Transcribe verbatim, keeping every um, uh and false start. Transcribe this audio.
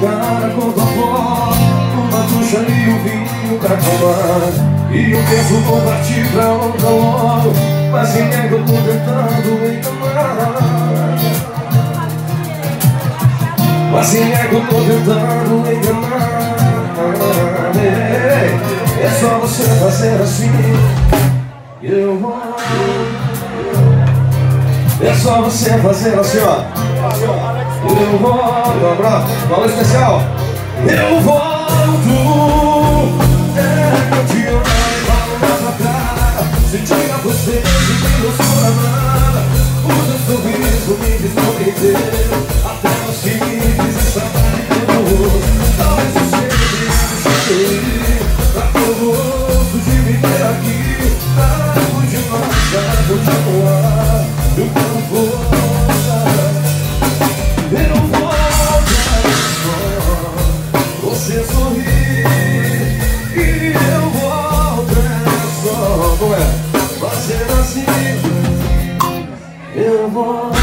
cara com tua avó, uma ducha e um vinho pra acalmar. E eu penso vou partir pra outra logo, mas quem é que eu tô tentando enganar? Mas quem é que eu tô tentando enganar? É só você fazer assim, eu vou. É só você fazer assim, ó. Eu volto, abraço, valor especial. Eu volto. É que eu te amo e falo na tua cara. Sentir a você, sentir meu nada. O teu sorriso me desconheceu. Até os filhos estão perigosos. Talvez você me deixe pra todo gosto de viver aqui. Pra continuar, pra continuar. Eu não vou. Eu vou você sorrir e eu volto. É só, como é? Fazer assim, eu vou.